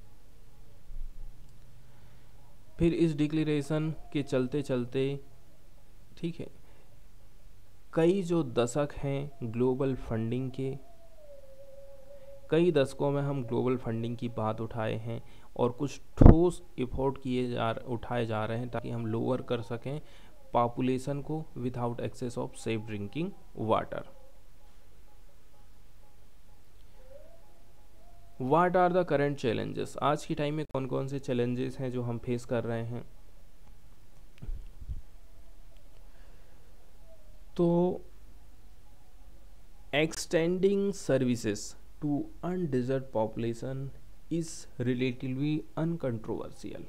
फिर इस डिक्लेरेशन के चलते चलते, ठीक है, कई जो दशक हैं ग्लोबल फंडिंग के, कई दशकों में हम ग्लोबल फंडिंग की बात उठाए हैं और कुछ ठोस एफर्ट उठाए जा रहे हैं ताकि हम लोअर कर सकें पॉपुलेशन को without access of safe drinking water. What are the current challenges? आज की टाइम में कौन कौन से चैलेंजेस हैं जो हम फेस कर रहे हैं? तो extending services to underserved population is relatively uncontroversial.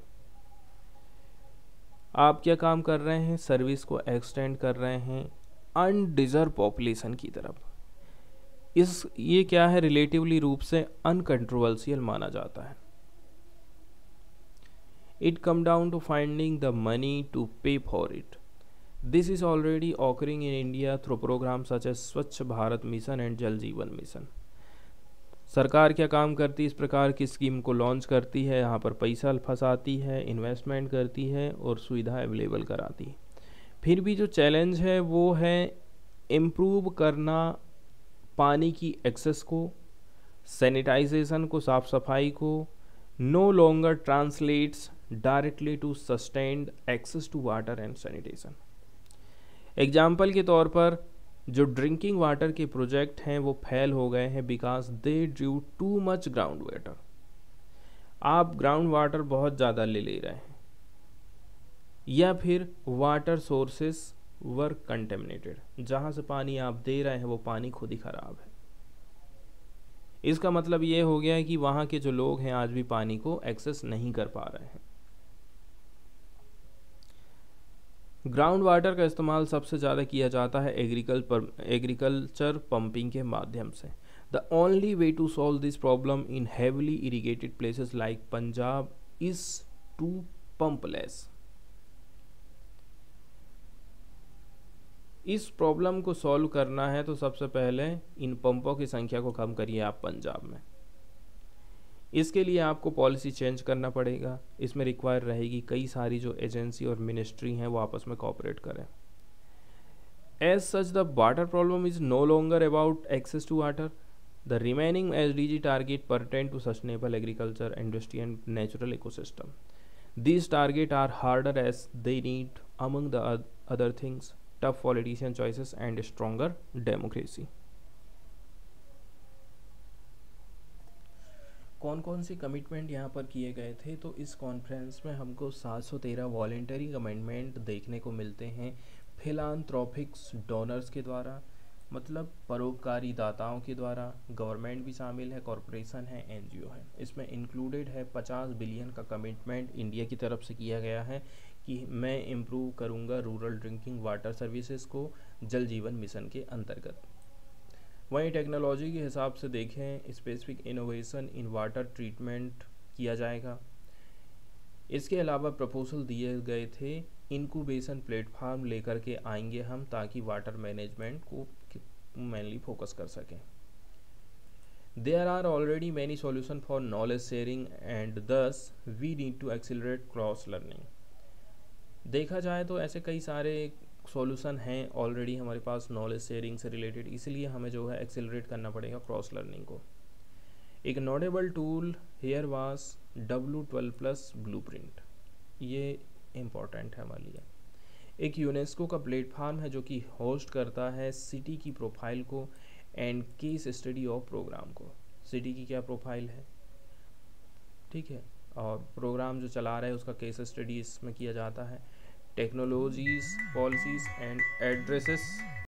आप क्या काम कर रहे हैं? सर्विस को एक्सटेंड कर रहे हैं अनडिजर्व पॉपुलेशन की तरफ। ये क्या है? रिलेटिवली रूप से अनकंट्रोवर्शियल माना जाता है। It come down to finding the money to pay for it. This is already occurring in India through program such as Swachh Bharat mission and जल जीवन मिशन। सरकार क्या काम करती है? इस प्रकार की स्कीम को लॉन्च करती है, यहाँ पर पैसा फंसाती है, इन्वेस्टमेंट करती है और सुविधा अवेलेबल कराती है। फिर भी जो चैलेंज है वो है इम्प्रूव करना पानी की एक्सेस को, सैनिटाइजेशन को, साफ सफाई को। No longer translates directly to sustained access to water and sanitation. Example के तौर पर जो ड्रिंकिंग वाटर के प्रोजेक्ट हैं वो फेल हो गए हैं because they drew too much ground water. आप ग्राउंड वाटर बहुत ज़्यादा ले रहे हैं, या फिर वाटर सोर्सेस वर कंटेमिनेटेड, जहाँ से पानी आप दे रहे हैं वो पानी खुद ही ख़राब है। इसका मतलब ये हो गया है कि वहाँ के जो लोग हैं आज भी पानी को एक्सेस नहीं कर पा रहे हैं। ग्राउंड वाटर का इस्तेमाल सबसे ज़्यादा किया जाता है एग्रीकल्चर पंपिंग के माध्यम से। The only way to solve this problem in heavily irrigated places like Punjab is to pump less. इस प्रॉब्लम को सॉल्व करना है तो सबसे पहले इन पंपों की संख्या को कम करिए आप पंजाब में। इसके लिए आपको पॉलिसी चेंज करना पड़ेगा। इसमें रिक्वायर रहेगी कई सारी जो एजेंसी और मिनिस्ट्री हैं वो आपस में कोऑपरेट करें। As such the water problem is no longer about access to water. The remaining SDG target pertain to sustainable agriculture, industry and natural ecosystem. These targets are harder as they need, among the other things, tough politician choices and stronger democracy. कौन कौन सी commitment यहाँ पर किए गए थे? तो इस conference में हमको 713 वॉलेंटरी कमिटमेंट देखने को मिलते हैं फिलांथ्रोपिक्स डोनर्स के द्वारा, मतलब परोपकारी दाताओं के द्वारा। गवर्नमेंट भी शामिल है, कॉरपोरेशन है, एनजीओ है। इसमें इंक्लूडेड है 50 बिलियन का कमिटमेंट इंडिया की तरफ से किया गया है कि मैं इम्प्रूव करूंगा रूरल ड्रिंकिंग वाटर सर्विसेज को जल जीवन मिशन के अंतर्गत। वहीं टेक्नोलॉजी के हिसाब से देखें, specific innovation in water treatment किया जाएगा। इसके अलावा प्रपोजल दिए गए थे इंक्यूबेशन प्लेटफार्म लेकर के आएंगे हम, ताकि वाटर मैनेजमेंट को मेनली फोकस कर सकें। There are already many solution for knowledge sharing and thus we need to accelerate cross learning. देखा जाए तो ऐसे कई सारे सॉल्यूशन हैं ऑलरेडी हमारे पास नॉलेज शेयरिंग से रिलेटेड, इसलिए हमें जो है एक्सिलरेट करना पड़ेगा क्रॉस लर्निंग को। एक नोटेबल टूल हेयर वास W12+ ब्लूप्रिंट, ये इम्पॉर्टेंट है हमारे लिए। एक यूनेस्को का प्लेटफॉर्म है जो कि होस्ट करता है सिटी की प्रोफाइल को and case study of program को। सिटी की क्या प्रोफाइल है, ठीक है, और प्रोग्राम जो चला रहा है उसका केस स्टडी इसमें किया जाता है। Technologies, policies and addresses